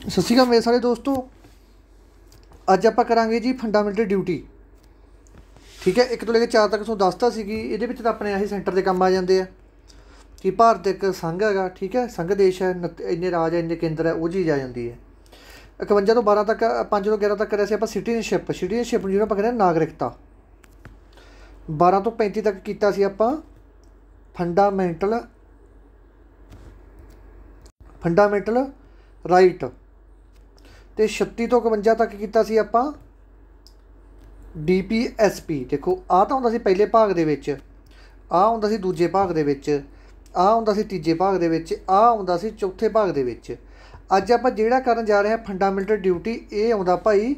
सत श्री अकाल मेरे सारे दोस्तों। अज आप करांगे जी फंडामेंटल ड्यूटी। ठीक है, 1 ਤੋਂ ਲੈ ਕੇ 4 तक ਤੁਹਾਨੂੰ ਦੱਸਤਾ ਸੀ कि ਇਹਦੇ ਵਿੱਚ ਤਾਂ ਆਪਣੇ ਆਹੀ ਸੈਂਟਰ ਦੇ ਕੰਮ ਆ ਜਾਂਦੇ ਆ कि ਭਾਰਤ ਇੱਕ ਸੰਘ ਹੈਗਾ। ਠੀਕ ਹੈ, ਸੰਘ ਦੇਸ਼ ਹੈ, ਇੰਨੇ ਰਾਜ ਹੈ, ਇੰਨੇ ਕੇਂਦਰ ਹੈ, ਉਹ ਚੀਜ਼ ਆ ਜਾਂਦੀ ਹੈ। 51 ਤੋਂ 12 ਤੱਕ 5 ਤੋਂ 11 ਤੱਕ ਕਰਿਆ ਸੀ ਆਪਾਂ ਸਿਟੀਜ਼ਨਸ਼ਿਪ ਨੂੰ ਜਿਹਨੂੰ ਆਪਾਂ ਕਹਿੰਦੇ ਨਾਗਰਿਕਤਾ। 12 ਤੋਂ 35 ਤੱਕ ਕੀਤਾ ਸੀ ਆਪਾਂ ਫੰਡਾਮੈਂਟਲ ਰਾਈਟ। ਤੇ 36 ਤੋਂ 51 ਤੱਕ ਕੀਤਾ ਸੀ ਆਪਾਂ DPSP। ਦੇਖੋ ਆਹ ਤਾਂ ਹੁੰਦਾ ਸੀ ਪਹਿਲੇ ਭਾਗ ਦੇ ਵਿੱਚ, ਆਹ ਹੁੰਦਾ ਸੀ ਦੂਜੇ ਭਾਗ ਦੇ ਵਿੱਚ, ਆਹ ਹੁੰਦਾ ਸੀ ਤੀਜੇ ਭਾਗ ਦੇ ਵਿੱਚ, ਆਹ ਹੁੰਦਾ ਸੀ ਚੌਥੇ ਭਾਗ ਦੇ ਵਿੱਚ। ਅੱਜ ਆਪਾਂ ਜਿਹੜਾ ਕਰਨ ਜਾ ਰਹੇ ਹਾਂ ਫੰਡਾਮੈਂਟਲ ਡਿਊਟੀ, ਇਹ ਆਉਂਦਾ ਭਾਈ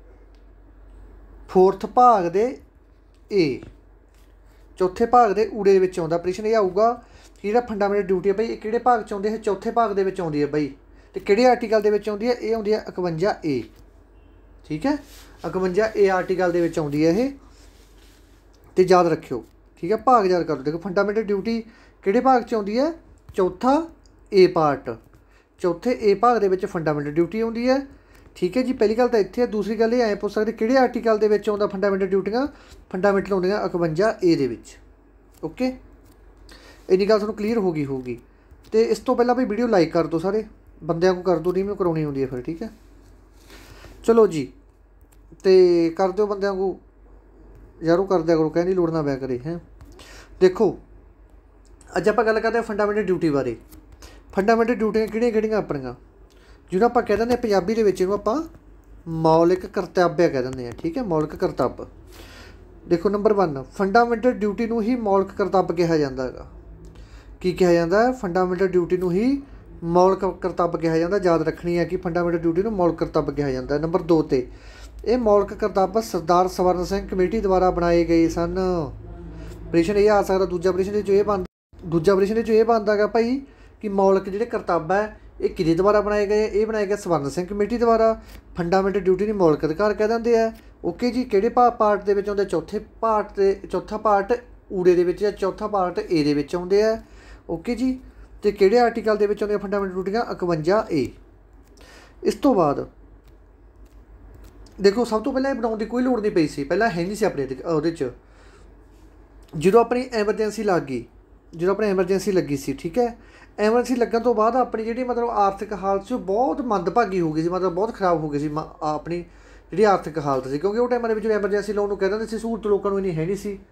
4th ਭਾਗ ਦੇ ਏ, ਚੌਥੇ ਭਾਗ ਦੇ ਊੜੇ ਦੇ ਵਿੱਚ ਆਉਂਦਾ। ਪ੍ਰਸ਼ਨ ਇਹ ਆਊਗਾ ਕਿ ਜਿਹੜਾ ਫੰਡਾਮੈਂਟਲ ਡਿਊਟੀ ਹੈ ਭਾਈ ਇਹ ਕਿਹੜੇ ਭਾਗ 'ਚ ਆਉਂਦੀ ਹੈ? ਚੌਥੇ ਭਾਗ ਦੇ ਵਿੱਚ ਆਉਂਦੀ ਹੈ ਬਾਈ। ਤੇ ਕਿਹੜੇ ਆਰਟੀਕਲ ਦੇ ਵਿੱਚ ਆਉਂਦੀ ਹੈ? ਇਹ ਆਉਂਦੀ ਹੈ 51A। ਠੀਕ ਹੈ, 51A ਆਰਟੀਕਲ ਦੇ ਵਿੱਚ ਆਉਂਦੀ ਹੈ ਇਹ, ਤੇ ਯਾਦ ਰੱਖਿਓ। ਠੀਕ ਹੈ, ਭਾਗ ਯਾਦ ਕਰ ਲਓ। ਦੇਖੋ ਫੰਡਾਮੈਂਟਲ ਡਿਊਟੀ ਕਿਹੜੇ ਭਾਗ 'ਚ ਆਉਂਦੀ ਹੈ? ਚੌਥਾ A ਪਾਰਟ, ਚੌਥੇ A ਭਾਗ ਦੇ ਵਿੱਚ ਫੰਡਾਮੈਂਟਲ ਡਿਊਟੀ ਆਉਂਦੀ ਹੈ। ਠੀਕ ਹੈ ਜੀ, ਪਹਿਲੀ ਗੱਲ ਤਾਂ ਇੱਥੇ ਹੈ। ਦੂਸਰੀ ਗੱਲ ਇਹ ਐਂ ਪੁੱਛ ਸਕਦੇ ਕਿਹੜੇ ਆਰਟੀਕਲ ਦੇ ਵਿੱਚ ਆਉਂਦਾ ਫੰਡਾਮੈਂਟਲ ਡਿਊਟੀਆਂ? ਫੰਡਾਮੈਂਟਲ ਆਉਂਦੀਆਂ 51A ਦੇ ਵਿੱਚ। ਓਕੇ, ਇੰਨੀ ਗੱਲ ਤੁਹਾਨੂੰ ਕਲੀਅਰ ਹੋ ਗਈ ਹੋਊਗੀ। ਤੇ ਇਸ ਤੋਂ ਪਹਿਲਾਂ ਵੀ ਵੀਡੀਓ ਲਾਈਕ ਕਰ ਦਿਓ, ਸਾਰੇ ਬੰਦਿਆਂ को कर दो, नहीं मैं करानी होंगी है फिर। ठीक है, चलो जी, तो कर दो बंदियां को यार, कर दिया करो, कहने की लोड़ ना पै करे। हैं देखो अज आप गल करते हैं फंडामेंटल ड्यूटी बारे। फंडामेंटल ड्यूटियां किहड़ियां अपनियां जिन्होंने आप कह देंगे पंजाबी दे विच इहनूं आपां मौलिक करतव्य कह देंगे। ठीक है, मौलिक करतव्य। देखो नंबर 1, फंडामेंटल ड्यूटी नूं ही मौलिक करतव्य कहा जाता है। की कहा जाता है? फंडामेंटल ड्यूटी नूं ही मौलिक करतव्य कहा जाता। याद रखनी है कि फंडामेंटल ड्यूटी को मौलिक करतव्य कहा जाता है। नंबर 2 ते ये मौलिक करतव्य सरदार सवर्ण सिंह कमेटी द्वारा बनाए गए सन। प्रश्न ये आ सकता दूजा प्रश्न जो ये बनता है भाई कि मौलिक जो करतव्य है ये किहदे द्वारा बनाए गए? ये बनाए गए सवर्ण सिंह कमेटी द्वारा। फंडामेंटल ड्यूटी ने मौलिक अधिकार कह देंगे है। ओके जी, किहड़े पार्ट दे विच आउंदे? चौथा पार्ट ऊड़े दे विच या चौथा पार्ट ए दे विच आउंदे है। ओके जी, तो किहड़े आर्टिकल दे विच आउंदियां फंडामेंटल ड्यूटियां? 51A। इस तो बाद देखो सब तो पहले बनाने की कोई लोड़ नहीं पई सी, पहला है नहीं सी अपने उहदे च। जो अपनी एमरजेंसी लग गई, जो अपनी एमरजेंसी लगी सी, ठीक है, एमरजेंसी लगन तो बाद अपनी जी मतलब आर्थिक हालत बहुत मंदभागी हो गई सी, मतलब बहुत खराब हो गई सी अपनी जी आर्थिक हालत सी। क्योंकि उस टाइम में एमरजेंसी लोन कह देंगे सहूलत लोगों को इन्नी है नहीं सी,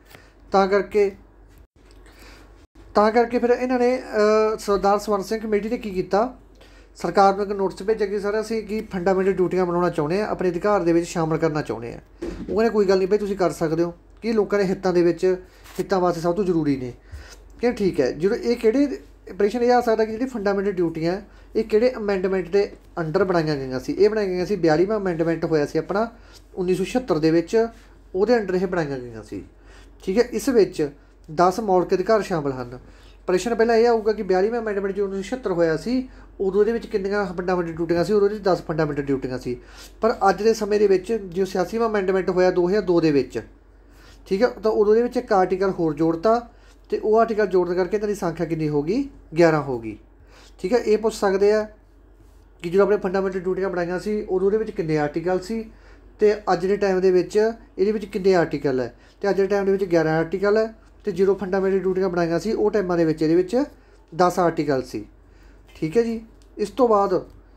तां करके फिर इन्होंने सरदार सवर्ण सिंह कमेटी ने की किया, सरकार को एक नोटिस भेजा कि सर असीं कि फंडामेंटल ड्यूटियां बनाना चाहुंदे हैं, अपने अधिकार दे विच शामिल करना चाहुंदे हैं। वो कहने कोई गल नहीं भाई, तुसीं कर सकदे हो कि लोगों के हितां वास्ते सब तो जरूरी ने। कि ठीक है, जो ये किहड़े प्रश्न ये आ सकदा कि जिहड़ी फंडामेंटल ड्यूटियां ये किहड़े अमेंडमेंट के अंडर बनाईयां गईयां सी? ये बनाईयां गईयां सी 42वां अमेंडमेंट होया सी अपना 1976 दे विच, उहदे अंडर ये बनाईयां गईयां सी। ठीक है, इस विच 10 मौलिक अधिकार शामिल हैं। प्रश्न पहला यह आऊगा कि 42वां अमेंडमेंट जो 1976 होया सी उदों दे विच कितनियां फंडामेंटल ड्यूटियां सी? उदों 10 फंडामेंटल ड्यूटियां सी। पर अज के समय दे विच जो 86वां अमेंडमेंट होया 2002 दे विच, ठीक है, तो उदों दे विच एक आर्टिकल होर जोड़ता, तो वो आर्टिकल जोड़ने करके इन्हां दी संख्या कितनी होगी? 11 होगी। ठीक है, ये पूछ सकते हैं कि जो अपने फंडामेंटल ड्यूटियां बनाईयां सी उदों दे विच कितने आर्टिकल सी, ते अज दे टाइम दे विच इहदे विच कितने आर्टिकल है? तो अज दे टाइम दे विच 11 आर्टिकल है, तो जो फंडामेंटल ड्यूटियां बनाईयां सी उस टाइमां दे विच इहदे विच 10 आर्टिकल सी। ठीक है जी, इस तो बाद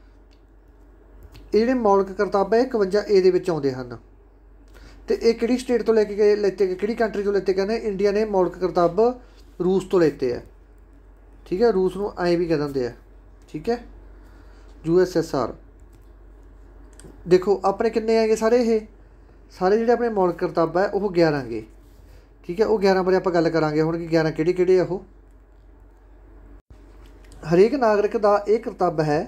ये मौलिक करतव्य 51A दे विच आउंदे हन। तो ये किहड़ी स्टेट तो लेके लेते, किहड़ी कंट्री तो लेते? कहने इंडिया ने मौलिक करतव्य रूस तो लेते हैं। ठीक है, रूस नूं ऐ भी कह देंगे हैं। ठीक है, USSR। देखो अपने किन्ने हैगे सारे, ये सारे जिहड़े अपने मौलिक करतव्य है वो 11 गे। ठीक है, वो 11 बारे आप गल करांगे हुण कि 11 किहड़े वो। हरेक नागरिक का यह करतव्य है,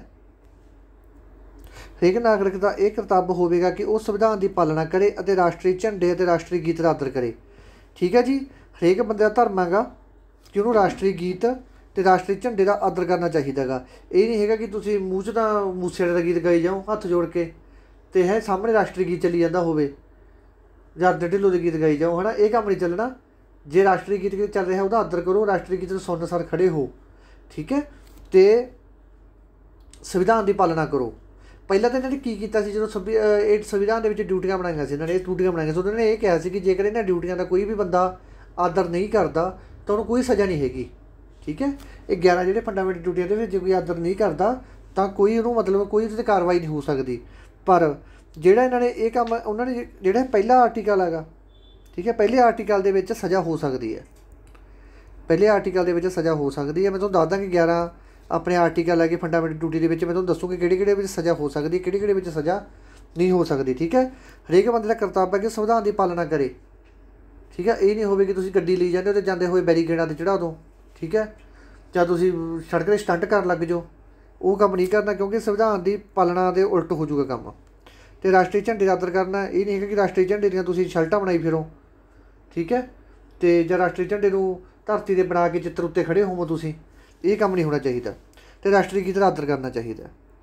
हरेक नागरिक का यह करतव्य होगा कि वह संविधान की पालना करे और राष्ट्रीय झंडे और राष्ट्रीय गीत का आदर करे। ठीक है जी, हरेक बंदे का धर्म हैगा कि उन्होंने राष्ट्रीय गीत तो राष्ट्रीय झंडे का आदर करना चाहिए। ये नहीं है कि तुसीं मूँह च तां मूसेवाले का गीत गाई जाओ हत्थ जोड़ के, तो है सामने राष्ट्रीय गीत चली जाता होवे जां ढिल्लों के गीत गाई जाओ, है ना। ये काम नहीं चलना। जे राष्ट्रीय गीत चल रहा उसका आदर करो, राष्ट्रीय गीत सुन सर खड़े हो। ठीक है, तो संविधान की पालना करो। ਪਹਿਲਾਂ ਤਾਂ ਇਹਨਾਂ ਨੇ ਕੀ ਕੀਤਾ ਸੀ, ਜਦੋਂ ਇਹ ਸੰਵਿਧਾਨ ਦੇ ਵਿੱਚ ਡਿਊਟੀਆਂ ਬਣਾਈਆਂ ਸੀ, ਇਹਨਾਂ ਨੇ ਡਿਊਟੀਆਂ ਬਣਾਈਆਂ ਸੀ, ਉਹਨਾਂ ਨੇ ਇਹ ਕਿਹਾ ਸੀ ਕਿ ਜੇਕਰ ਇਹਨਾਂ ਡਿਊਟੀਆਂ ਦਾ ਕੋਈ ਵੀ ਬੰਦਾ ਆਦਰ ਨਹੀਂ ਕਰਦਾ ਤਾਂ ਉਹਨੂੰ ਕੋਈ ਸਜ਼ਾ ਨਹੀਂ ਹੈਗੀ। ਠੀਕ ਹੈ, ਇਹ 11 ਜਿਹੜੇ ਫੰਡਾਮੈਂਟਲ ਡਿਊਟੀਆਂ ਦੇ ਵਿੱਚ ਜੇ ਕੋਈ ਆਦਰ ਨਹੀਂ ਕਰਦਾ ਤਾਂ ਕੋਈ ਉਹਨੂੰ ਮਤਲਬ ਕੋਈ ਉਹਦੇ 'ਤੇ ਕਾਰਵਾਈ ਨਹੀਂ ਹੋ ਸਕਦੀ। ਪਰ ਜਿਹੜਾ ਇਹਨਾਂ ਨੇ ਇਹ ਕੰਮ ਉਹਨਾਂ ਨੇ ਜਿਹੜਾ ਪਹਿਲਾ ਆਰਟੀਕਲ ਹੈਗਾ, ਠੀਕ ਹੈ, ਪਹਿਲੇ ਆਰਟੀਕਲ ਦੇ ਵਿੱਚ ਸਜ਼ਾ ਹੋ ਸਕਦੀ ਹੈ, ਪਹਿਲੇ ਆਰਟੀਕਲ ਦੇ ਵਿੱਚ ਸਜ਼ਾ ਹੋ ਸਕਦੀ ਹੈ। ਮੈਂ ਤੁਹਾਨੂੰ ਦੱਸਦਾ ਕਿ 11 ਆਪਣੇ ਆਰਟੀਕਲ ਹੈਗੇ ਫੰਡਾਮੈਂਟਲ ਡਿਊਟੀ ਦੇ ਵਿੱਚ, ਮੈਂ ਤੁਹਾਨੂੰ ਦੱਸੂਗੀ ਕਿਹੜੇ ਵਿੱਚ ਸਜ਼ਾ ਹੋ ਸਕਦੀ, ਕਿਹੜੇ ਵਿੱਚ ਸਜ਼ਾ ਨਹੀਂ ਹੋ ਸਕਦੀ। ਠੀਕ ਹੈ, ਹਰੇਕ ਬੰਦੇ ਦਾ ਕਰਤੱਵ ਹੈ ਕਿ ਸੰਵਿਧਾਨ ਦੀ ਪਾਲਣਾ ਕਰੇ। ਠੀਕ ਹੈ, ਇਹ ਨਹੀਂ ਹੋਵੇ ਕਿ ਤੁਸੀਂ ਗੱਡੀ ਲਈ ਜਾਂਦੇ ਹੋ ਅਤੇ ਜਾਂਦੇ ਹੋਏ ਬੈਰੀਕੇਡਾਂ 'ਤੇ ਚੜ੍ਹਾ ਦਿਓ। ਠੀਕ ਹੈ, ਜਾਂ ਤੁਸੀਂ ਸੜਕ 'ਤੇ ਸਟੰਟ ਕਰਨ ਲੱਗ ਜਾਓ, ਉਹ ਕੰਮ ਨਹੀਂ ਕਰਨਾ, ਕਿਉਂਕਿ ਸੰਵਿਧਾਨ ਦੀ ਪਾਲਣਾ ਦੇ ਉਲਟ ਹੋ ਜਾਊਗਾ ਕੰਮ। ਅਤੇ ਰਾਸ਼ਟਰੀ ਝੰਡੇ ਦਾ ਆਦਰ ਕਰਨਾ, ਇਹ ਨਹੀਂ ਹੈਗਾ ਕਿ ਰਾਸ਼ਟਰੀ ਝੰਡੇ ਦੀਆਂ ਤੁਸੀਂ ਸ਼ਰਟਾਂ ਬਣਾਈ ਫਿਰੋ। ਠੀਕ ਹੈ, ਅਤੇ ਜਾਂ ਰਾਸ਼ਟਰੀ ਝੰਡੇ ਨੂੰ ਧਰਤੀ 'ਤੇ ਬਣਾ ਕੇ ਚਿੱਤਰ ਉੱਤੇ ਖੜ੍ਹੇ ਹੋਵੋ ਤੁਸੀਂ, ਇਹ ਕੰਮ ਨਹੀਂ ਹੋਣਾ ਚਾਹੀਦਾ। ਅਤੇ ਰਾਸ਼ਟਰੀ ਗੀਤ ਦਾ ਆਦਰ ਕਰਨਾ ਚਾਹੀਦਾ।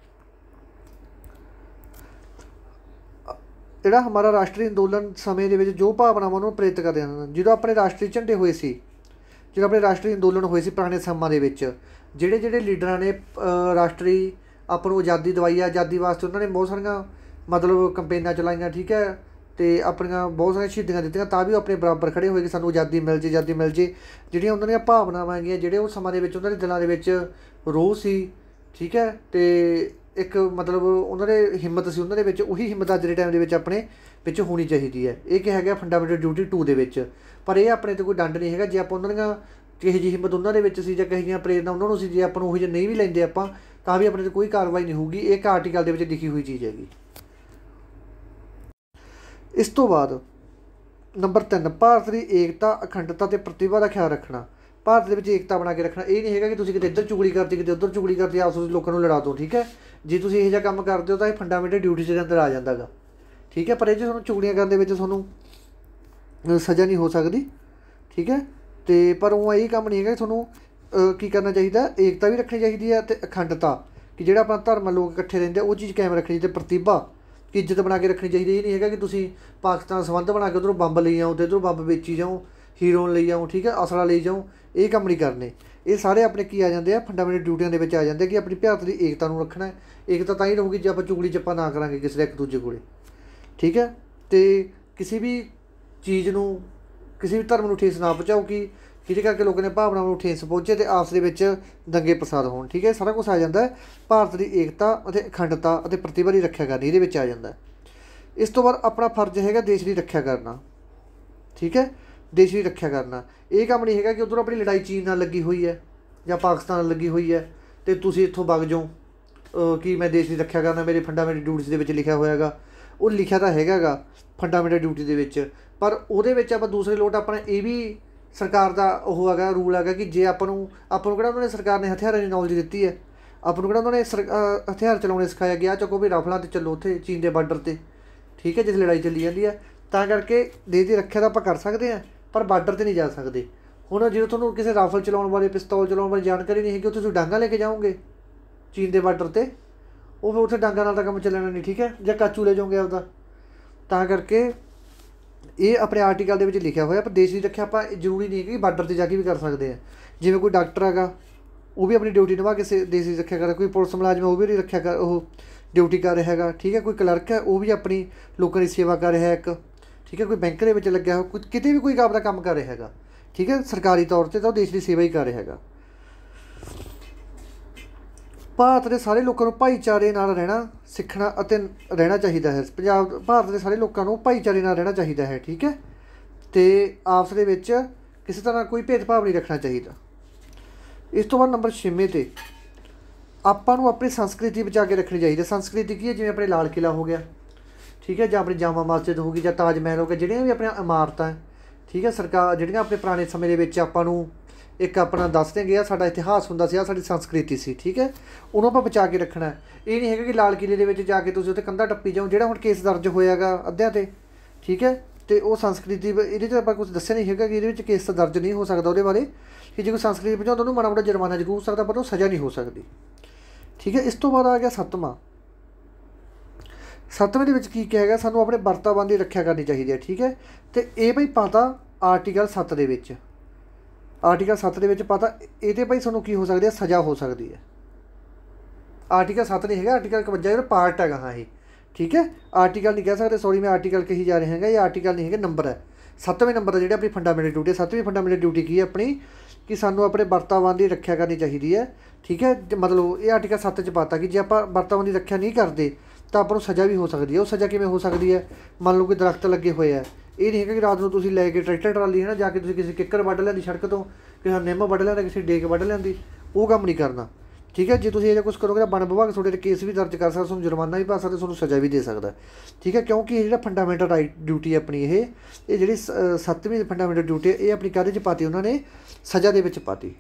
ਜਿਹੜਾ ਹਮਾਰਾ ਰਾਸ਼ਟਰੀ ਅੰਦੋਲਨ ਸਮੇਂ ਦੇ ਵਿੱਚ ਜੋ ਭਾਵਨਾਵਾਂ ਨੂੰ ਪ੍ਰੇਰਿਤ ਕਰਦੇ ਹਨ, ਜਦੋਂ ਆਪਣੇ ਰਾਸ਼ਟਰੀ ਝੰਡੇ ਹੋਏ ਸੀ, ਜਦੋਂ ਆਪਣੇ ਰਾਸ਼ਟਰੀ ਅੰਦੋਲਨ ਹੋਏ ਸੀ ਪੁਰਾਣੇ ਸਮਾਂ ਦੇ ਵਿੱਚ, ਜਿਹੜੇ ਲੀਡਰਾਂ ਨੇ ਰਾਸ਼ਟਰੀ ਆਪਾਂ ਨੂੰ ਆਜ਼ਾਦੀ ਦਵਾਈ ਆ, ਆਜ਼ਾਦੀ ਵਾਸਤੇ ਉਹਨਾਂ ਨੇ ਬਹੁਤ ਸਾਰੀਆਂ ਮਤਲਬ ਕੰਪੇਨਾਂ ਚਲਾਈਆਂ। ਠੀਕ ਹੈ, ਅਤੇ ਆਪਣੀਆਂ ਬਹੁਤ ਸਾਰੀਆਂ ਸ਼ਹੀਦੀਆਂ ਦਿੱਤੀਆਂ, ਤਾਂ ਵੀ ਉਹ ਆਪਣੇ ਬਰਾਬਰ ਖੜ੍ਹੇ ਹੋਏ ਕਿ ਸਾਨੂੰ ਆਜ਼ਾਦੀ ਮਿਲ ਜੇ, ਆਜ਼ਾਦੀ ਮਿਲ ਜੇ। ਜਿਹੜੀਆਂ ਉਹਨਾਂ ਦੀਆਂ ਭਾਵਨਾਵਾਂ ਹੈਗੀਆਂ, ਜਿਹੜੇ ਉਹ ਸਮਾਂ ਦੇ ਵਿੱਚ ਉਹਨਾਂ ਦੇ ਦਿਲਾਂ ਦੇ ਵਿੱਚ ਰੋਹ ਸੀ। ਠੀਕ ਹੈ, ਅਤੇ ਇੱਕ ਮਤਲਬ ਉਹਨਾਂ ਦੇ ਹਿੰਮਤ ਸੀ ਉਹਨਾਂ ਦੇ ਵਿੱਚ, ਉਹੀ ਹਿੰਮਤ ਅੱਜ ਦੇ ਟਾਈਮ ਦੇ ਵਿੱਚ ਆਪਣੇ ਵਿੱਚ ਹੋਣੀ ਚਾਹੀਦੀ ਹੈ। ਇਹ ਕਿਹਾ ਗਿਆ ਫੰਡਾਮੈਂਟਲ ਡਿਊਟੀ 2 ਦੇ ਵਿੱਚ। ਪਰ ਇਹ ਆਪਣੇ 'ਤੇ ਕੋਈ ਡੰਡ ਨਹੀਂ ਹੈਗਾ, ਜੇ ਆਪਾਂ ਉਹਨਾਂ ਦੀਆਂ ਕਿਹੋ ਜਿਹੀ ਹਿੰਮਤ ਉਹਨਾਂ ਦੇ ਵਿੱਚ ਸੀ ਜਾਂ ਕਿਹੋ ਜਿਹੀਆਂ ਪ੍ਰੇਰਨਾ ਉਹਨਾਂ ਨੂੰ ਸੀ, ਜੇ ਆਪਾਂ ਨੂੰ ਉਹ ਜਿਹੇ ਨਹੀਂ ਵੀ ਲੈਂਦੇ ਆਪਾਂ, ਤਾਂ ਵੀ ਆਪਣੇ 'ਤੇ ਕੋਈ ਕਾਰਵਾਈ ਨਹੀਂ ਹੋਊਗੀ। ਇਹ ਇੱਕ ਆਰਟੀਕਲ ਦੇ ਵਿੱਚ ਲਿਖੀ ਹੋਈ ਚੀਜ਼ ਹੈਗੀ। ਇਸ ਤੋਂ ਬਾਅਦ ਨੰਬਰ 3, ਭਾਰਤ ਦੀ ਏਕਤਾ, ਅਖੰਡਤਾ ਅਤੇ ਪ੍ਰਤਿਭਾ ਦਾ ਖਿਆਲ ਰੱਖਣਾ। ਭਾਰਤ ਦੇ ਵਿੱਚ ਏਕਤਾ ਬਣਾ ਕੇ ਰੱਖਣਾ, ਇਹ ਨਹੀਂ ਹੈਗਾ ਕਿ ਤੁਸੀਂ ਕਿਤੇ ਇੱਧਰ ਚੁਗਲੀ ਕਰਤੀ, ਕਿਤੇ ਉੱਧਰ ਚੁਗਲੀ ਕਰਤੀ, ਆਪਸ ਵਿੱਚ ਲੋਕਾਂ ਨੂੰ ਲੜਾ ਦਿਓ। ਠੀਕ ਹੈ, ਜੇ ਤੁਸੀਂ ਇਹੋ ਜਿਹਾ ਕੰਮ ਕਰਦੇ ਹੋ ਤਾਂ ਇਹ ਫੰਡਾਮੈਂਟਲ ਡਿਊਟੀ ਦੇ ਅੰਦਰ ਆ ਜਾਂਦਾ ਗਾ। ਠੀਕ ਹੈ, ਪਰ ਇਹ 'ਚ ਤੁਹਾਨੂੰ ਚੁਗਲੀਆਂ ਕਰਨ ਦੇ ਵਿੱਚ ਤੁਹਾਨੂੰ ਸਜ਼ਾ ਨਹੀਂ ਹੋ ਸਕਦੀ। ਠੀਕ ਹੈ, ਅਤੇ ਪਰ ਉਹ ਇਹ ਕੰਮ ਨਹੀਂ ਹੈਗਾ ਕਿ ਤੁਹਾਨੂੰ ਕੀ ਕਰਨਾ ਚਾਹੀਦਾ, ਏਕਤਾ ਵੀ ਰੱਖਣੀ ਚਾਹੀਦੀ ਹੈ ਅਤੇ ਅਖੰਡਤਾ, ਕਿ ਜਿਹੜਾ ਆਪਣਾ ਧਰਮ ਲੋਕ ਇਕੱਠੇ ਰਹਿੰਦੇ ਉਹ ਚੀਜ਼ ਕਾਇਮ ਰੱਖਣੀ ਚਾਹੀਦੀ। ਪ੍ਰਤਿਭਾ ਕਿ ਇੱਜ਼ਤ ਬਣਾ ਕੇ ਰੱਖਣੀ ਚਾਹੀਦੀ। ਇਹ ਨਹੀਂ ਹੈਗਾ ਕਿ ਤੁਸੀਂ ਪਾਕਿਸਤਾਨ ਸੰਬੰਧ ਬਣਾ ਕੇ ਉੱਧਰੋਂ ਬੰਬ ਲਈ ਜਾਓ ਅਤੇ ਇੱਧਰੋਂ ਬੰਬ ਵੇਚੀ ਜਾਓ, ਹੀਰੋਇਨ ਲਈ ਜਾਓ। ਠੀਕ ਹੈ, ਅਸਲਾ ਲਈ ਜਾਓ, ਇਹ ਕੰਮ ਨਹੀਂ ਕਰਨੇ। ਇਹ ਸਾਰੇ ਆਪਣੇ ਕੀ ਆ ਜਾਂਦੇ ਆ, ਫੰਡਾਮੈਂਟਲ ਡਿਊਟੀਆਂ ਦੇ ਵਿੱਚ ਆ ਜਾਂਦੇ ਕਿ ਆਪਣੀ ਭਾਰਤ ਦੀ ਏਕਤਾ ਨੂੰ ਰੱਖਣਾ। ਏਕਤਾ ਤਾਂ ਹੀ ਰਹੂਗੀ ਜੇ ਆਪਾਂ ਚੁਗਲੀ ਚੱਪਾ ਨਾ ਕਰਾਂਗੇ ਕਿਸੇ ਦਾ ਇੱਕ ਦੂਜੇ ਕੋਲ। ਠੀਕ ਹੈ, ਅਤੇ ਕਿਸੇ ਵੀ ਚੀਜ਼ ਨੂੰ, ਕਿਸੇ ਵੀ ਧਰਮ ਨੂੰ ਠੇਸ ਨਾ ਪਹੁੰਚਾਓ ਕਿ ਜਿਹਦੇ ਕਰਕੇ ਲੋਕਾਂ ਨੇ ਭਾਵਨਾਵਾਂ ਨੂੰ ਠੇਸ ਪਹੁੰਚੇ ਅਤੇ ਆਪਸ ਦੇ ਵਿੱਚ ਦੰਗੇ ਫਸਾਦ ਹੋਣ। ਠੀਕ ਹੈ, ਸਾਰਾ ਕੁਛ ਆ ਜਾਂਦਾ ਹੈ। ਭਾਰਤ ਦੀ ਏਕਤਾ ਅਤੇ ਅਖੰਡਤਾ ਅਤੇ ਪ੍ਰਤਿਭਾ ਦੀ ਰੱਖਿਆ ਕਰਨੀ ਇਹਦੇ ਵਿੱਚ ਆ ਜਾਂਦਾ। ਇਸ ਤੋਂ ਬਾਅਦ ਆਪਣਾ ਫਰਜ਼ ਹੈਗਾ ਦੇਸ਼ ਦੀ ਰੱਖਿਆ ਕਰਨਾ। ਠੀਕ ਹੈ, ਦੇਸ਼ ਦੀ ਰੱਖਿਆ ਕਰਨਾ, ਇਹ ਕੰਮ ਨਹੀਂ ਹੈਗਾ ਕਿ ਉੱਧਰੋਂ ਆਪਣੀ ਲੜਾਈ ਚੀਨ ਨਾਲ ਲੱਗੀ ਹੋਈ ਹੈ ਜਾਂ ਪਾਕਿਸਤਾਨ ਨਾਲ ਲੱਗੀ ਹੋਈ ਹੈ ਅਤੇ ਤੁਸੀਂ ਇੱਥੋਂ ਵਗ ਜਾਓ ਕਿ ਮੈਂ ਦੇਸ਼ ਦੀ ਰੱਖਿਆ ਕਰਨਾ, ਮੇਰੇ ਫੰਡਾਮੈਂਟਲ ਡਿਊਟੀਜ਼ ਦੇ ਵਿੱਚ ਲਿਖਿਆ ਹੋਇਆ ਹੈਗਾ। ਉਹ ਲਿਖਿਆ ਤਾਂ ਹੈਗਾ ਗਾ ਫੰਡਾਮੈਂਟਲ ਡਿਊਟੀ ਦੇ ਵਿੱਚ, ਪਰ ਉਹਦੇ ਵਿੱਚ ਆਪਾਂ ਦੂਸਰੇ ਲੋਟ ਆਪਣਾ ਇਹ ਵੀ ਸਰਕਾਰ ਦਾ ਉਹ ਹੈਗਾ, ਰੂਲ ਹੈਗਾ ਕਿ ਜੇ ਆਪਾਂ ਨੂੰ ਕਿਹੜਾ ਉਹਨਾਂ ਨੇ ਸਰਕਾਰ ਨੇ ਹਥਿਆਰਾਂ ਦੀ ਨੌਲੇਜ ਦਿੱਤੀ ਹੈ, ਆਪਾਂ ਨੂੰ ਕਿਹੜਾ ਉਹਨਾਂ ਨੇ ਹਥਿਆਰ ਚਲਾਉਣੇ ਸਿਖਾਇਆ ਗਿਆ, ਚੱਕੋ ਵੀ ਰਾਫਲਾਂ 'ਤੇ ਚੱਲੋ ਉੱਥੇ ਚੀਨ ਦੇ ਬਾਰਡਰ 'ਤੇ। ਠੀਕ ਹੈ, ਜਿਸ ਲੜਾਈ ਚੱਲੀ ਜਾਂਦੀ ਹੈ, ਤਾਂ ਕਰਕੇ ਦੇਸ਼ ਦੀ ਰੱਖਿਆ ਤਾਂ ਆਪਾਂ ਕਰ ਸਕਦੇ ਹਾਂ, ਪਰ ਬਾਰਡਰ 'ਤੇ ਨਹੀਂ ਜਾ ਸਕਦੇ। ਹੁਣ ਜਦੋਂ ਤੁਹਾਨੂੰ ਕਿਸੇ ਰਾਫਲ ਚਲਾਉਣ ਬਾਰੇ, ਪਿਸਤੌਲ ਚਲਾਉਣ ਬਾਰੇ ਜਾਣਕਾਰੀ ਨਹੀਂ ਹੈਗੀ, ਉੱਥੇ ਤੁਸੀਂ ਡਾਂਗਾ ਲੈ ਕੇ ਜਾਓਗੇ ਚੀਨ ਦੇ ਬਾਰਡਰ 'ਤੇ, ਉਹ ਫਿਰ ਉੱਥੇ ਡਾਂਗਾ ਨਾਲ ਤਾਂ ਕੰਮ ਚੱਲਣਾ ਨਹੀਂ। ਠੀਕ ਹੈ, ਜਾਂ ਕਾਚੂ ਲੈ ਜਾਓਗੇ ਆਪਦਾ। ਤਾਂ ਕਰਕੇ ਇਹ ਆਪਣੇ ਆਰਟੀਕਲ ਦੇ ਵਿੱਚ ਲਿਖਿਆ ਹੋਇਆ। ਪਰ ਦੇਸ਼ ਦੀ ਰੱਖਿਆ ਆਪਾਂ ਜ਼ਰੂਰੀ ਨਹੀਂ ਹੈ ਕਿ ਬਾਰਡਰ 'ਤੇ ਜਾ ਕੇ ਵੀ ਕਰ ਸਕਦੇ ਹਾਂ। ਜਿਵੇਂ ਕੋਈ ਡਾਕਟਰ ਹੈਗਾ, ਉਹ ਵੀ ਆਪਣੀ ਡਿਊਟੀ ਨਿਭਾ ਕੇ ਦੇਸ਼ ਦੀ ਰੱਖਿਆ ਕਰ, ਕੋਈ ਪੁਲਿਸ ਮੁਲਾਜ਼ਮ ਉਹ ਵੀ ਰੱਖਿਆ ਕਰ, ਉਹ ਡਿਊਟੀ ਕਰ ਰਿਹਾ ਹੈਗਾ। ਠੀਕ ਹੈ, ਕੋਈ ਕਲਰਕ ਹੈ ਉਹ ਵੀ ਆਪਣੀ ਲੋਕਾਂ ਦੀ ਸੇਵਾ ਕਰ ਰਿਹਾ ਇੱਕ। ਠੀਕ ਹੈ, ਕੋਈ ਬੈਂਕ ਦੇ ਵਿੱਚ ਲੱਗਿਆ ਹੋਇਆ, ਕਿਤੇ ਵੀ ਕੋਈ ਆਪਦਾ ਕੰਮ ਕਰ ਰਿਹਾ ਹੈਗਾ। ਠੀਕ ਹੈ, ਸਰਕਾਰੀ ਤੌਰ 'ਤੇ ਤਾਂ ਉਹ ਦੇਸ਼ ਦੀ ਸੇਵਾ ਹੀ ਕਰ ਰਿਹਾ ਹੈਗਾ। ਭਾਰਤ ਦੇ ਸਾਰੇ ਲੋਕਾਂ ਨੂੰ ਭਾਈਚਾਰੇ ਨਾਲ ਰਹਿਣਾ ਸਿੱਖਣਾ ਅਤੇ ਰਹਿਣਾ ਚਾਹੀਦਾ ਹੈ। ਭਾਰਤ ਦੇ ਸਾਰੇ ਲੋਕਾਂ ਨੂੰ ਭਾਈਚਾਰੇ ਨਾਲ ਰਹਿਣਾ ਚਾਹੀਦਾ ਹੈ। ਠੀਕ ਹੈ, ਅਤੇ ਆਪਸ ਦੇ ਵਿੱਚ ਕਿਸੇ ਤਰ੍ਹਾਂ ਕੋਈ ਭੇਦਭਾਵ ਨਹੀਂ ਰੱਖਣਾ ਚਾਹੀਦਾ। ਇਸ ਤੋਂ ਬਾਅਦ ਨੰਬਰ 6 'ਤੇ ਆਪਾਂ ਨੂੰ ਆਪਣੀ ਸੰਸਕ੍ਰਿਤੀ ਬਚਾ ਕੇ ਰੱਖਣੀ ਚਾਹੀਦੀ ਹੈ। ਸੰਸਕ੍ਰਿਤੀ ਕੀ ਹੈ, ਜਿਵੇਂ ਆਪਣੇ ਲਾਲ ਕਿਲ੍ਹਾ ਹੋ ਗਿਆ। ਠੀਕ ਹੈ, ਜਾਂ ਆਪਣੀ ਜਾਮਾ ਮਸਜਿਦ ਹੋ ਗਈ, ਜਾਂ ਤਾਜ ਮਹਿਲ ਹੋ ਗਿਆ, ਜਿਹੜੀਆਂ ਵੀ ਆਪਣੀਆਂ ਇਮਾਰਤਾਂ। ਠੀਕ ਹੈ, ਸਰਕਾਰ ਜਿਹੜੀਆਂ ਆਪਣੇ ਪੁਰਾਣੇ ਸਮੇਂ ਦੇ ਵਿੱਚ ਆਪਾਂ ਨੂੰ ਇੱਕ ਆਪਣਾ ਦੱਸਦੇ ਗਏ ਆ, ਸਾਡਾ ਇਤਿਹਾਸ ਹੁੰਦਾ ਸੀ, ਆ ਸਾਡੀ ਸੰਸਕ੍ਰਿਤੀ ਸੀ। ਠੀਕ ਹੈ, ਉਹਨੂੰ ਆਪਾਂ ਬਚਾ ਕੇ ਰੱਖਣਾ। ਇਹ ਨਹੀਂ ਹੈਗਾ ਕਿ ਲਾਲ ਕਿਲ੍ਹੇ ਦੇ ਵਿੱਚ ਜਾ ਕੇ ਤੁਸੀਂ ਉੱਥੇ ਕੰਧਾ ਟੱਪੀ ਜਾਓ, ਜਿਹੜਾ ਹੁਣ ਕੇਸ ਦਰਜ ਹੋਇਆ ਗਾ ਅੱਧਿਆਂ 'ਤੇ। ਠੀਕ ਹੈ, ਅਤੇ ਉਹ ਸੰਸਕ੍ਰਿਤੀ ਇਹਦੇ 'ਚ ਆਪਾਂ ਕੁਛ ਦੱਸਿਆ ਨਹੀਂ ਹੈਗਾ ਕਿ ਇਹਦੇ ਵਿੱਚ ਕੇਸ ਤਾਂ ਦਰਜ ਨਹੀਂ ਹੋ ਸਕਦਾ ਉਹਦੇ ਬਾਰੇ, ਕਿ ਜੇ ਕੋਈ ਸੰਸਕ੍ਰਿਤੀ ਪਹੁੰਚਾਉਂਦਾ ਉਹਨੂੰ ਮਾੜਾ ਮੋਟਾ ਜੁਰਮਾਨਾ ਜ਼ਰੂਰ ਹੋ ਸਕਦਾ, ਪਰ ਉਹ ਸਜ਼ਾ ਨਹੀਂ ਹੋ ਸਕਦੀ। ਠੀਕ ਹੈ, ਇਸ ਤੋਂ ਬਾਅਦ ਆ ਗਿਆ 7ਵਾਂ ਦੇ ਵਿੱਚ ਕੀ ਕਿਹਾ ਗਿਆ, ਸਾਨੂੰ ਆਪਣੇ ਵਾਤਾਵਰਨ ਦੀ ਰੱਖਿਆ ਕਰਨੀ ਚਾਹੀਦੀ ਹੈ। ਠੀਕ ਹੈ, ਅਤੇ ਇਹ ਭਾਈ ਪਤਾ ਆਰਟੀਕਲ 7 ਦੇ ਵਿੱਚ, ਆਰਟੀਕਲ 7 ਦੇ ਵਿੱਚ ਪਤਾ ਇਹਦੇ ਭਾਈ ਤੁਹਾਨੂੰ ਕੀ ਹੋ ਸਕਦੀ ਹੈ, ਸਜ਼ਾ ਹੋ ਸਕਦੀ ਹੈ। आर्टिकल 7 नहीं है, आर्टिकल 51 पार्ट है हाँ ये, ठीक है। आर्टिकल नहीं कह सकते, सॉरी मैं आर्टिकल कही जा रहे हैं, ये आर्टिकल नहीं है, नंबर है। 7वें नंबर है जी अपनी फंडामेंटल ड्यूटी। 7वीं फंडामेंटल ड्यूटी की है अपनी कि सानू अपने वातावरण की रक्षा करनी चाहिए है, ठीक है। मतलब ये आर्टिकल 7 च पाता कि जे आप वातावरण की रक्षा नहीं करते तो आपको सज़ा भी हो सकती है। वो सज़ा किमें हो सकती है, मान लो कोई दरख्त लगे हुए है, ये नहीं है कि रात को तुम लैके ट्रैक्टर ट्राली है ना जाके किसी किक्कर वढ़ लिया सड़क तो, किसी निम वढ़ लिया, किसी डेक वढ़ लिया, वो काम नहीं करना, ठीक है। जे तुम ये कुछ करोगे तो वन विभाग थोड़े केस भी दर्ज कर सकता, जुर्माना भी पा सकते, थोड़ा सज़ा भी दे सकता, ठीक है। क्योंकि जो फंडामेंटल राइट ड्यूटी है अपनी ये जी 7वीं फंडामेंटल ड्यूटी है, ये अपनी काहदे पाती उन्होंने सज़ा के पाती।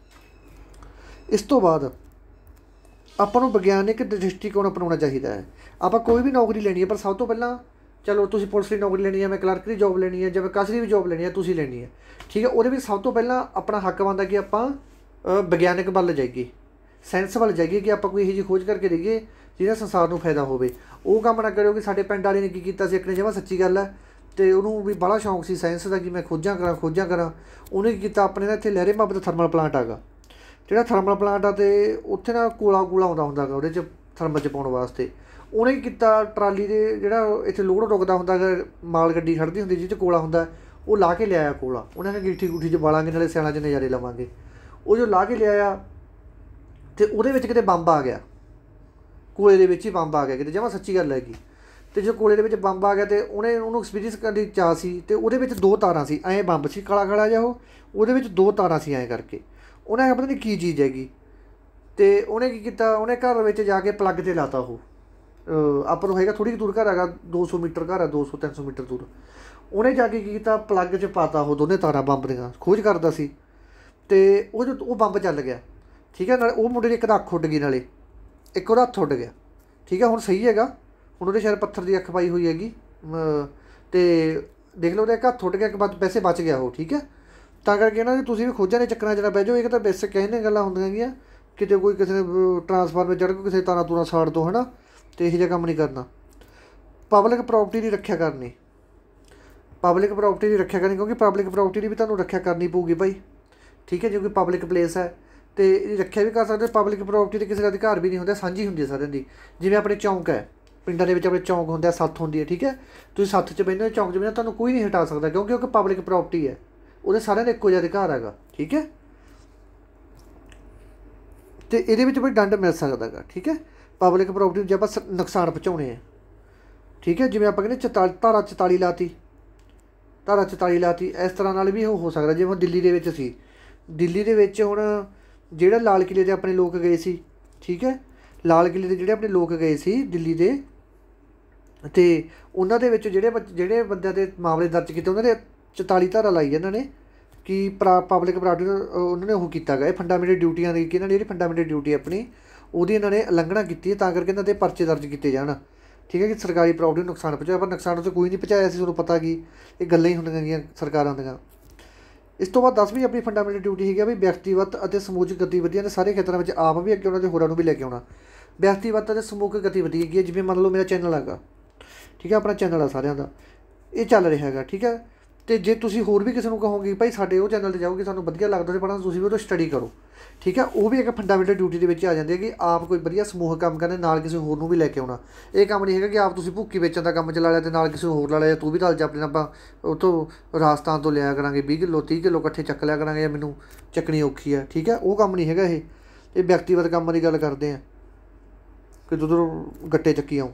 इस तो बाद ਆਪਾਂ ਨੂੰ ਵਿਗਿਆਨਿਕ ਦ੍ਰਿਸ਼ਟੀਕੋਣ ਅਪਣਾਉਣਾ ਚਾਹੀਦਾ ਹੈ। ਆਪਾਂ ਕੋਈ ਵੀ ਨੌਕਰੀ ਲੈਣੀ ਹੈ ਪਰ ਸਭ ਤੋਂ ਪਹਿਲਾਂ ਚਲੋ ਤੁਸੀਂ ਪੁਲਿਸ ਦੀ ਨੌਕਰੀ ਲੈਣੀ ਹੈ, ਮੈਂ ਕਲਰਕ ਦੀ ਜੋਬ ਲੈਣੀ ਹੈ, ਜਾਂ ਮੈਂ ਕਸਰੀ ਵੀ ਜੋਬ ਲੈਣੀ ਹੈ, ਤੁਸੀਂ ਲੈਣੀ ਹੈ, ਠੀਕ ਹੈ। ਉਹਦੇ ਵਿੱਚ ਸਭ ਤੋਂ ਪਹਿਲਾਂ ਆਪਣਾ ਹੱਕ ਬਣਦਾ ਕਿ ਆਪਾਂ ਵਿਗਿਆਨਿਕ ਵੱਲ ਜਾਈਏ, ਸਾਇੰਸ ਵੱਲ ਜਾਈਏ, ਕਿ ਆਪਾਂ ਕੋਈ ਇਹੋ ਜਿਹੀ ਖੋਜ ਕਰਕੇ ਦੇਈਏ ਜਿਹਦਾ ਸੰਸਾਰ ਨੂੰ ਫਾਇਦਾ ਹੋਵੇ। ਉਹ ਕੰਮ ਨਾ ਕਰਿਓ ਕਿ ਸਾਡੇ ਪਿੰਡ ਵਾਲੇ ਨੇ ਕੀ ਕੀਤਾ ਸੀ, ਇੱਕ ਨੇ ਜਮਾਂ ਸੱਚੀ ਗੱਲ ਹੈ, ਅਤੇ ਉਹਨੂੰ ਵੀ ਬੜਾ ਸ਼ੌਂਕ ਸੀ ਸਾਇੰਸ ਦਾ ਕਿ ਮੈਂ ਖੋਜਾਂ ਕਰਾਂ। ਉਹਨੇ ਕੀ ਕੀਤਾ, ਆਪਣੇ ਨਾ ਇੱਥੇ ਲਹਿਰੇ ਮੁਹੱਬਤ ਥਰਮਲ ਪਲਾਂਟ ਹੈਗਾ, ਜਿਹੜਾ ਥਰਮਲ ਪਲਾਂਟ ਆ, ਅਤੇ ਉੱਥੇ ਨਾ ਕੋਲਾ ਆਉਂਦਾ ਹੁੰਦਾ ਗਾ ਉਹਦੇ 'ਚ ਥਰਮਲ 'ਚ ਪਾਉਣ ਵਾਸਤੇ। ਉਹਨੇ ਕੀ ਕੀਤਾ, ਟਰਾਲੀ ਦੇ ਜਿਹੜਾ ਇੱਥੇ ਲੋਡ ਰੁਕਦਾ ਹੁੰਦਾ ਗਾ, ਮਾਲ ਗੱਡੀ ਖੜ੍ਹਦੀ ਹੁੰਦੀ ਜਿਹ 'ਚ ਕੋਲਾ ਹੁੰਦਾ, ਉਹ ਲਾ ਕੇ ਲਿਆਇਆ ਕੋਲਾ। ਉਹਨਾਂ ਨੇ ਗਿੱਠੀ ਗੁੱਠੀ 'ਚ ਬਾਲਾਂਗੇ, ਨਾਲੇ ਸਿਆਲਾਂ 'ਚ ਨਜ਼ਾਰੇ ਲਵਾਂਗੇ। ਉਹ ਜੋ ਲਾ ਕੇ ਲਿਆਇਆ ਅਤੇ ਉਹਦੇ ਵਿੱਚ ਕਿਤੇ ਬੰਬ ਆ ਗਿਆ, ਕੋਲੇ ਦੇ ਵਿੱਚ ਹੀ ਬੰਬ ਆ ਗਿਆ ਕਿਤੇ, ਜਮਾਂ ਸੱਚੀ ਗੱਲ ਹੈਗੀ। ਅਤੇ ਜੋ ਕੋਲੇ ਦੇ ਵਿੱਚ ਬੰਬ ਆ ਗਿਆ ਅਤੇ ਉਹਨੂੰ ਐਕਸਪੀਰੀਅੰਸ ਕਰਨ ਦੀ ਚਾਅ ਸੀ, ਅਤੇ ਉਹਦੇ ਵਿੱਚ 2 ਤਾਰਾਂ ਸੀ, ਐਂ ਬੰਬ ਸੀ ਕਾਲਾ ਜਿਹਾ, ਉਹਦੇ ਵਿੱਚ 2 ਤਾਰਾਂ ਸੀ ਐਂ ਕਰਕੇ। ਉਹਨੇ ਪਤਾ ਨਹੀਂ ਕੀ ਚੀਜ਼ ਹੈਗੀ, ਅਤੇ ਉਹਨੇ ਕੀ ਕੀਤਾ, ਉਹਨੇ ਘਰ ਵਿੱਚ ਜਾ ਕੇ ਪਲੱਗ 'ਤੇ ਲਾਤਾ। ਉਹ ਆਪਾਂ ਨੂੰ ਹੈਗਾ ਥੋੜ੍ਹੀ ਦੂਰ ਘਰ ਹੈਗਾ, 200 ਮੀਟਰ ਘਰ ਹੈ, 200-300 ਮੀਟਰ ਦੂਰ। ਉਹਨੇ ਜਾ ਕੇ ਕੀ ਕੀਤਾ, ਪਲੱਗ 'ਚ ਪਾਤਾ ਉਹ ਦੋਨੇ ਤਾਰਾਂ ਬੰਬ ਦੀਆਂ, ਖੋਜ ਕਰਦਾ ਸੀ। ਅਤੇ ਉਹ ਬੰਬ ਚੱਲ ਗਿਆ, ਠੀਕ ਹੈ। ਨਾਲੇ ਉਹ ਮੁੰਡੇ ਦੀ ਇੱਕ ਤਾਂ ਅੱਖ ਉੱਡ ਗਈ, ਨਾਲੇ ਇੱਕ ਉਹਦਾ ਹੱਥ ਉੱਡ ਗਿਆ, ਠੀਕ ਹੈ। ਹੁਣ ਸਹੀ ਹੈਗਾ, ਹੁਣ ਉਹਦੇ ਸ਼ਾਇਦ ਪੱਥਰ ਦੀ ਅੱਖ ਪਾਈ ਹੋਈ ਹੈਗੀ, ਅਤੇ ਦੇਖ ਲਓ ਉਹਦਾ ਇੱਕ ਹੱਥ ਉੱਡ ਗਿਆ, ਇੱਕ ਵੈਸੇ ਬਚ ਗਿਆ ਉਹ, ਠੀਕ ਹੈ। ਤਾਂ ਕਰਕੇ ਨਾ ਤੁਸੀਂ ਵੀ ਖੋਜਾਂ ਦੇ ਚੱਕਰਾਂ 'ਚ ਨਾ ਬਹਿ ਜਾਓ। ਇਹ ਤਾਂ ਬੇਸਿਕ ਕਹਿੰਦੇ ਗੱਲਾਂ ਹੁੰਦੀਆਂ ਹੈਗੀਆਂ, ਕਿਤੇ ਕੋਈ ਕਿਸੇ ਨੇ ਟਰਾਂਸਫਾਰਮਰ ਚੜ੍ਹ ਕੇ ਕਿਸੇ ਤਾਰਾਂ ਤੂਰਾਂ ਸਾੜ ਦੋ, ਹੈ ਨਾ, ਅਤੇ ਇਹੋ ਜਿਹਾ ਕੰਮ ਨਹੀਂ ਕਰਨਾ। ਪਬਲਿਕ ਪ੍ਰੋਪਰਟੀ ਦੀ ਰੱਖਿਆ ਕਰਨੀ, ਕਿਉਂਕਿ ਪਬਲਿਕ ਪ੍ਰੋਪਰਟੀ ਦੀ ਵੀ ਤੁਹਾਨੂੰ ਰੱਖਿਆ ਕਰਨੀ ਪਊਗੀ ਭਾਈ, ਠੀਕ ਹੈ। ਜੇ ਕੋਈ ਪਬਲਿਕ ਪਲੇਸ ਹੈ ਅਤੇ ਇਹਦੀ ਰੱਖਿਆ ਵੀ ਕਰ ਸਕਦੇ। ਪਬਲਿਕ ਪ੍ਰੋਪਰਟੀ 'ਤੇ ਕਿਸੇ ਦਾ ਅਧਿਕਾਰ ਵੀ ਨਹੀਂ ਹੁੰਦਾ, ਸਾਂਝੀ ਹੁੰਦੀ ਹੈ ਸਾਰਿਆਂ ਦੀ। ਜਿਵੇਂ ਆਪਣੇ ਚੌਂਕ ਹੈ, ਪਿੰਡਾਂ ਦੇ ਵਿੱਚ ਆਪਣੇ ਚੌਂਕ ਹੁੰਦੇ ਆ, ਸੱਥ ਹੁੰਦੀ ਹੈ, ਠੀਕ ਹੈ। ਤੁਸੀਂ ਸੱਥ 'ਚ ਬਹਿੰਦੇ ਹੋ, ਚੌਂਕ 'ਚ ਬਹਿੰਦੇ, ਤੁਹਾਨੂੰ ਕੋਈ ਨਹੀਂ ਹਟਾ ਸਕਦਾ, ਕਿਉਂਕਿ ਉਹ ਪਬਲਿਕ ਪ੍ਰੋਪਰਟੀ ਹੈ, ਉਹਦੇ ਸਾਰਿਆਂ ਦਾ ਇੱਕੋ ਜਿਹਾ ਅਧਿਕਾਰ ਹੈਗਾ, ਠੀਕ ਹੈ। ਅਤੇ ਇਹਦੇ ਵਿੱਚ ਵੀ ਦੰਡ ਮਿਲ ਸਕਦਾ ਗਾ, ਠੀਕ ਹੈ। ਪਬਲਿਕ ਪ੍ਰੋਪਰਟੀ ਨੂੰ ਜੇ ਆਪਾਂ ਨੁਕਸਾਨ ਪਹੁੰਚਾਉਣੇ ਆ, ਠੀਕ ਹੈ। ਜਿਵੇਂ ਆਪਾਂ ਕਹਿੰਦੇ ਧਾਰਾ 44 ਲਾਤੀ, ਇਸ ਤਰ੍ਹਾਂ ਨਾਲ ਵੀ ਉਹ ਹੋ ਸਕਦਾ। ਜਿਵੇਂ ਹੁਣ ਦਿੱਲੀ ਦੇ ਵਿੱਚ ਸੀ, ਦਿੱਲੀ ਦੇ ਵਿੱਚ ਹੁਣ ਜਿਹੜਾ ਲਾਲ ਕਿਲ੍ਹੇ 'ਤੇ ਆਪਣੇ ਲੋਕ ਗਏ ਸੀ, ਠੀਕ ਹੈ। ਲਾਲ ਕਿਲ੍ਹੇ 'ਤੇ ਜਿਹੜੇ ਆਪਣੇ ਲੋਕ ਗਏ ਸੀ ਦਿੱਲੀ ਦੇ, ਅਤੇ ਉਹਨਾਂ ਦੇ ਵਿੱਚ ਜਿਹੜੇ ਬੰਦਿਆਂ ਦੇ ਮਾਮਲੇ ਦਰਜ ਕੀਤੇ, ਉਹਨਾਂ ਦੇ 44 ਧਾਰਾ ਲਾਈ ਇਹਨਾਂ ਨੇ ਕਿ ਪਬਲਿਕ ਪ੍ਰਾਪਰਟੀ ਨੂੰ ਉਹਨਾਂ ਨੇ ਉਹ ਕੀਤਾ ਗਿਆ, ਇਹ ਫੰਡਾਮੈਂਟਲ ਡਿਊਟੀਆਂ ਦੀ, ਕਿ ਇਹਨਾਂ ਦੀ ਜਿਹੜੀ ਫੰਡਾਮੈਂਟਲ ਡਿਊਟੀ ਆਪਣੀ ਉਹਦੀ ਇਹਨਾਂ ਨੇ ਉਲੰਘਣਾ ਕੀਤੀ ਹੈ, ਤਾਂ ਕਰਕੇ ਇਹਨਾਂ ਦੇ ਪਰਚੇ ਦਰਜ ਕੀਤੇ ਜਾਣ, ਠੀਕ ਹੈ। ਕਿ ਸਰਕਾਰੀ ਪ੍ਰਾਪਰਟੀ ਨੂੰ ਨੁਕਸਾਨ ਪਹੁੰਚਾਇਆ, ਪਰ ਨੁਕਸਾਨ ਉੱਥੇ ਕੋਈ ਨਹੀਂ ਪਹੁੰਚਾਇਆ ਸੀ, ਤੁਹਾਨੂੰ ਪਤਾ ਕਿ ਇਹ ਗੱਲਾਂ ਹੀ ਹੁੰਦੀਆਂ ਗਈਆਂ ਸਰਕਾਰਾਂ ਦੀਆਂ। ਇਸ ਤੋਂ ਬਾਅਦ 10ਵੀਂ ਆਪਣੀ ਫੰਡਾਮੈਂਟਲ ਡਿਊਟੀ ਹੈਗੀ ਆ ਵੀ ਵਿਅਕਤੀਗਤ ਅਤੇ ਸਮੂਹਿਕ ਗਤੀਵਿਧੀਆਂ ਦੇ ਸਾਰੇ ਖੇਤਰਾਂ ਵਿੱਚ ਆਪ ਵੀ ਅੱਗੇ ਆਉਣਾ ਅਤੇ ਹੋਰਾਂ ਨੂੰ ਵੀ ਲੈ ਕੇ ਆਉਣਾ। ਵਿਅਕਤੀਗਤ ਅਤੇ ਸਮੂਹਿਕ ਗਤੀਵਿਧੀ ਹੈਗੀ ਹੈ, ਜਿਵੇਂ ਮੰਨ ਲਓ ਮੇਰਾ ਚੈਨਲ ਹੈਗਾ, ਠੀਕ ਹੈ, ਆਪਣਾ ਚੈਨਲ ਆ ਸਾਰਿਆਂ ਦਾ, ਇਹ ਚੱਲ ਰਿਹਾ ਹੈਗਾ, ਠੀਕ ਹੈ। ਅਤੇ ਜੇ ਤੁਸੀਂ ਹੋਰ ਵੀ ਕਿਸੇ ਨੂੰ ਕਹੋਗੇ ਭਾਈ ਸਾਡੇ ਉਹ ਚੈਨਲ 'ਤੇ ਜਾਓਗੇ, ਸਾਨੂੰ ਵਧੀਆ ਲੱਗਦਾ ਪੜ੍ਹਨਾ, ਤੁਸੀਂ ਵੀ ਉਹ ਤੋਂ ਸਟੱਡੀ ਕਰੋ, ਠੀਕ ਹੈ। ਉਹ ਵੀ ਇੱਕ ਫੰਡਾਮੈਂਟਲ ਡਿਊਟੀ ਦੇ ਵਿੱਚ ਆ ਜਾਂਦੀ ਹੈ ਕਿ ਆਪ ਕੋਈ ਵਧੀਆ ਸਮੂਹਕ ਕੰਮ ਕਰਨਾ, ਨਾਲ ਕਿਸੇ ਹੋਰ ਨੂੰ ਵੀ ਲੈ ਕੇ ਆਉਣਾ। ਇਹ ਕੰਮ ਨਹੀਂ ਹੈਗਾ ਕਿ ਆਪ ਤੁਸੀਂ ਭੁੱਕੀ ਵੇਚਣ ਦਾ ਕੰਮ ਚਲਾ ਲਿਆ ਅਤੇ ਨਾਲ ਕਿਸੇ ਨੂੰ ਹੋਰ ਲਾ ਲਿਆ, ਤੂੰ ਵੀ ਰਲ ਜਾ ਆਪਣੇ ਨਾਲ, ਆਪਾਂ ਉੱਥੋਂ ਰਾਜਸਥਾਨ ਤੋਂ ਲਿਆ ਕਰਾਂਗੇ 20 ਕਿੱਲੋ 30 ਕਿੱਲੋ ਇਕੱਠੇ ਚੱਕ ਲਿਆ ਕਰਾਂਗੇ, ਜਾਂ ਮੈਨੂੰ ਚੱਕਣੀ ਔਖੀ ਹੈ, ਠੀਕ ਹੈ। ਉਹ ਕੰਮ ਨਹੀਂ ਹੈਗਾ ਇਹ ਵਿਅਕਤੀਗਤ ਕੰਮਾਂ ਦੀ ਗੱਲ ਕਰਦੇ ਹਾਂ ਕਿ ਦੁੱਧੋਂ ਗੱਟੇ ਚੱਕੀ ਆਉਂ।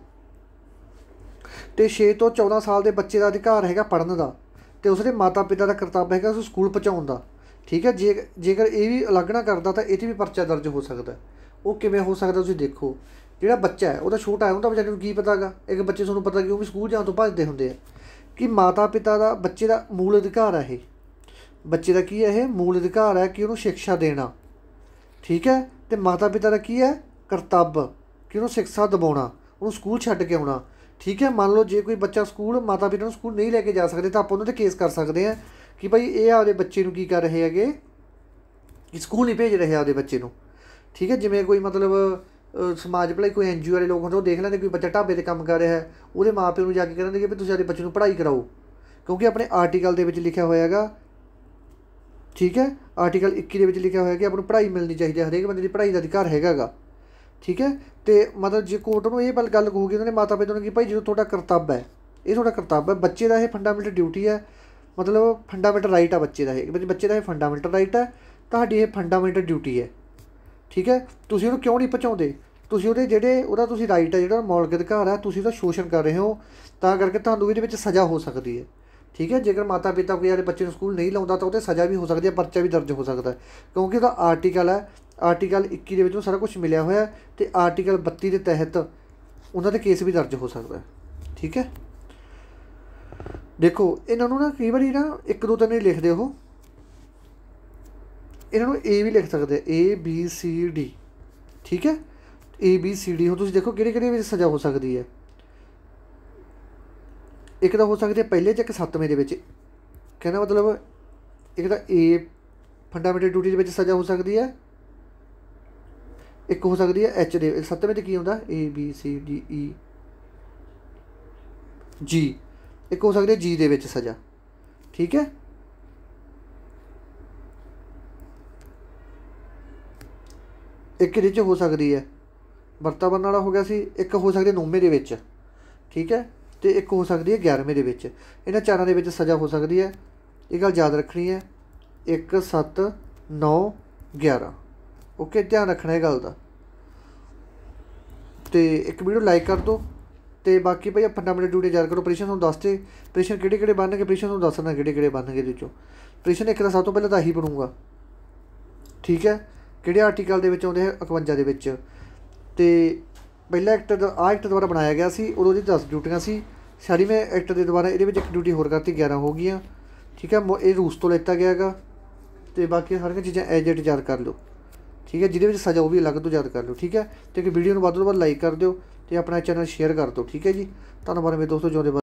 ਅਤੇ 6 ਤੋਂ 14 ਸਾਲ ਦੇ ਬੱਚੇ ਦਾ ਅਧਿਕਾਰ ਹੈਗਾ ਪੜ੍ਹਨ ਦਾ, ਅਤੇ ਉਸਦੇ ਮਾਤਾ ਪਿਤਾ ਦਾ ਕਰਤੱਵ ਹੈਗਾ ਉਸ ਸਕੂਲ ਪਹੁੰਚਾਉਣ ਦਾ, ਠੀਕ ਹੈ। ਜੇਕਰ ਇਹ ਵੀ ਉਲੰਘਣਾ ਕਰਦਾ ਤਾਂ ਇਹ 'ਤੇ ਵੀ ਪਰਚਾ ਦਰਜ ਹੋ ਸਕਦਾ। ਉਹ ਕਿਵੇਂ ਹੋ ਸਕਦਾ ਤੁਸੀਂ ਦੇਖੋ, ਜਿਹੜਾ ਬੱਚਾ ਹੈ ਉਹਦਾ ਛੋਟਾ ਹੈ, ਉਹਦਾ ਵਿਚਾਰੇ ਨੂੰ ਕੀ ਪਤਾ ਗਾ। ਇੱਕ ਬੱਚੇ ਤੁਹਾਨੂੰ ਪਤਾ ਕਿ ਉਹ ਵੀ ਸਕੂਲ ਜਾਣ ਤੋਂ ਭੱਜਦੇ ਹੁੰਦੇ ਆ, ਕਿ ਮਾਤਾ ਪਿਤਾ ਦਾ ਬੱਚੇ ਦਾ ਮੂਲ ਅਧਿਕਾਰ ਹੈ, ਇਹ ਬੱਚੇ ਦਾ ਕੀ ਹੈ, ਇਹ ਮੂਲ ਅਧਿਕਾਰ ਹੈ ਕਿ ਉਹਨੂੰ ਸ਼ਿਕਸ਼ਾ ਦੇਣਾ, ਠੀਕ ਹੈ। ਅਤੇ ਮਾਤਾ ਪਿਤਾ ਦਾ ਕੀ ਹੈ, ਕਰਤੱਵ ਕਿ ਉਹਨੂੰ ਸਿੱਖਿਆ ਦਿਵਾਉਣਾ, ਉਹਨੂੰ ਸਕੂਲ ਛੱਡ ਕੇ ਆਉਣਾ, ਠੀਕ ਹੈ। ਮੰਨ ਲਓ ਜੇ ਕੋਈ ਬੱਚਾ ਮਾਤਾ ਪਿਤਾ ਨੂੰ ਸਕੂਲ ਨਹੀਂ ਲੈ ਕੇ ਜਾ ਸਕਦੇ, ਤਾਂ ਆਪਾਂ ਉਹਨਾਂ 'ਤੇ ਕੇਸ ਕਰ ਸਕਦੇ ਹਾਂ ਕਿ ਭਾਈ ਇਹ ਆਪਦੇ ਬੱਚੇ ਨੂੰ ਕੀ ਕਰ ਰਹੇ ਹੈਗੇ, ਕਿ ਸਕੂਲ ਨਹੀਂ ਭੇਜ ਰਹੇ ਆਪਦੇ ਬੱਚੇ ਨੂੰ, ਠੀਕ ਹੈ। ਜਿਵੇਂ ਕੋਈ ਮਤਲਬ ਸਮਾਜ ਭਲਾਈ ਕੋਈ NGO ਵਾਲੇ ਲੋਕ ਹੁੰਦੇ, ਉਹ ਦੇਖ ਲੈਂਦੇ ਕੋਈ ਬੱਚਾ ਢਾਬੇ 'ਤੇ ਕੰਮ ਕਰ ਰਿਹਾ ਹੈ, ਉਹਦੇ ਮਾਂ ਪਿਓ ਨੂੰ ਜਾ ਕੇ ਕਹਿੰਦੇ ਕਿ ਵੀ ਤੁਸੀਂ ਆਪਣੇ ਬੱਚੇ ਨੂੰ ਪੜ੍ਹਾਈ ਕਰਾਓ, ਕਿਉਂਕਿ ਆਪਣੇ ਆਰਟੀਕਲ ਦੇ ਵਿੱਚ ਲਿਖਿਆ ਹੋਇਆ ਹੈਗਾ, ਠੀਕ ਹੈ। ਆਰਟੀਕਲ 21 ਦੇ ਵਿੱਚ ਲਿਖਿਆ ਹੋਇਆ ਕਿ ਆਪਾਂ ਨੂੰ ਪੜ੍ਹਾਈ ਮਿਲਣੀ ਚਾਹੀਦੀ ਹੈ, ਹਰੇਕ ਬੰਦੇ ਦੀ ਪੜ੍ਹਾਈ ਦਾ ਅਧਿਕਾਰ ਹੈਗਾ ਗਾ, ठीक है। तो मतलब जो कोर्ट में ये गल कहूगी उन्होंने माता पिता कि भाई जो थोड़ा करतब है, ये थोड़ा करतब है, बच्चे का ये फंडामेंटल ड्यूटी है, मतलब फंडामेंटल राइट है बच्चे का, बच्चे का ये फंडामेंटल राइट है, तुहाडी ये फंडामेंटल ड्यूटी है। ठीक है, तुसीं उहनूं क्यों नहीं पहुँचाउंदे, तुसीं उहदे जिहड़े उहदा तुसीं राइट है, जिहड़ा मौलिक अधिकार है, तुसीं उहदा शोषण कर रहे हो, तां करके तुहानूं इहदे विच सज़ा हो सकती है। ठीक है, जेकर माता पिता कोई यार बच्चे स्कूल नहीं लाउंदा तो सज़ा भी हो सकती है, परचा भी दर्ज हो सकता है, क्योंकि उसका आर्टिकल है, आर्टिकल 21 के सारा कुछ मिलिया हुआ है, तो आर्टिकल 32 के तहत उन्होंने केस भी दर्ज हो सकता है। ठीक है, देखो इन्होंने ना कई बार ना 1 2 3 नहीं लिखते हो, इन्होंने ए भी लिख सकते ABCD। ठीक है, ABCD हो, तुम देखो कि सज़ा हो सकती है। एक तो हो सकती है पहले च, एक 7वें के कहना मतलब एक तो ए फंडामेंटल ड्यूटी के सज़ा हो सकती है, एक हो सकती है H दे 7वें की होंगे ABCDE G, एक हो सकती है G दे सज़ा। ठीक है, एक ये हो सकती है वातावरण वाला हो गया सी, एक हो सकती है 9वें के। ठीक है, तो एक हो सकती है 11वें के। इन्होंने चारों के सज़ा हो सकती है, ये गल याद रखनी है, 1 7 9 11। ओके, ध्यान रखना है गल का। तो एक वीडियो लाइक कर दो, तो बाकी भाई फंडामेंटल ड्यूटी याद करो। प्रैशन तुहानूं दसते प्रैशन किहड़े बनने, प्रैशन तुहानूं दसना किहड़े बनने विचों। प्रैशन एक सब तो पहले तो आही बनूंगा। ठीक है, किहड़े आर्टिकल दे विच आउंदे है 51 दे विच, ते पहला एक्ट एक्ट द्वारा बनाया गया सी, उदों दी 10 ड्यूटियां सी, 46वें एक्ट के द्वारा ये एक ड्यूटी होर करती 11 हो गई। ठीक है, ये रूस तो लेता गया है, तो बाकी सारिया चीज़ां एज इट याद कर लो। ठीक है, जिहदे विच सज़ा वो भी अलग तो याद कर लो। ठीक है, तो वीडियो को वध तो वध लाइक कर दो, तो अपना चैनल शेयर कर दो। ठीक है जी, धन्यवाद मेरे दोस्तों, जो